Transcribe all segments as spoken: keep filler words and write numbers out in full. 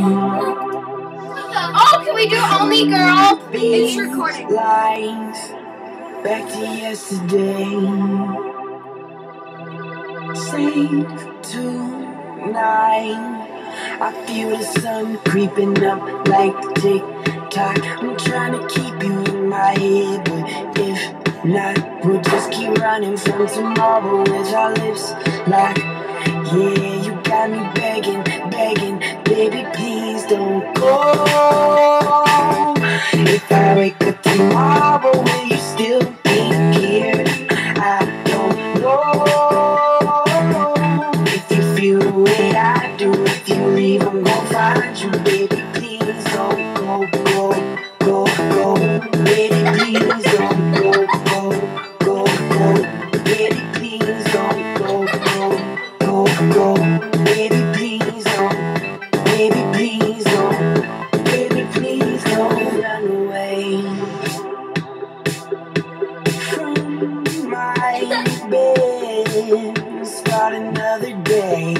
Oh, can we do only girl? It's recording. Lines back to yesterday. Same tonight. I feel the sun creeping up like tick-tock. I'm trying to keep you in my head, but if not, we'll just keep running from tomorrow as our lips lock. Yeah, you got me begging, begging, baby, please don't go. If I wake up tomorrow, will you still be here? I don't know. If you feel the way I do, if you leave, I'm gonna find you, baby, please don't go, go, go, go. Baby, please don't go, go, go, go. Baby, please don't go, go, go, go. Baby, please don't. Baby, please don't. Baby, please don't run away from my bed. Start another day.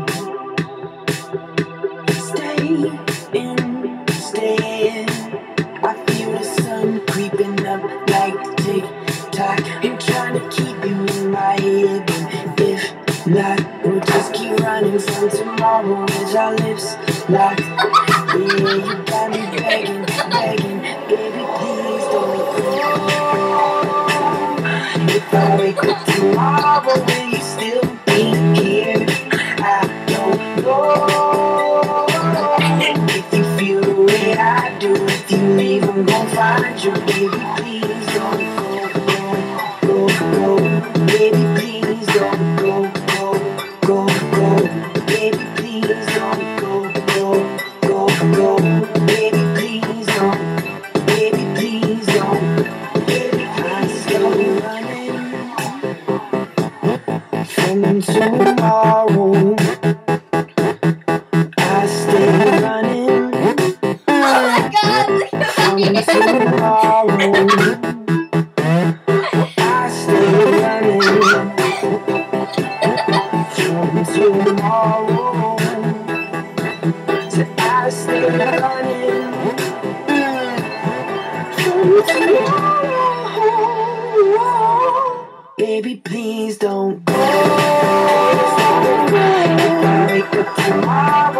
Stay instead. I feel the sun creeping up like tick-tock. I'm trying to keep you in my head, but if not, we'll just keep running from tomorrow as our lips lock. Yeah, you got me begging, begging, baby, please don't go. If I wake up tomorrow, will you still be here? I don't know. If you feel the way I do, if you leave, I'm gonna find you, baby, please don't go, go, go, go. Baby, please don't go, go, go, go. Baby, please don't go, go, go, go. Baby, please don't. Baby, please don't. Baby, please don't. From tomorrow, I stay running. Oh my God, look at From me. tomorrow, I stay running. From tomorrow, so I stay running. From tomorrow, baby, please don't go. If I wake up tomorrow,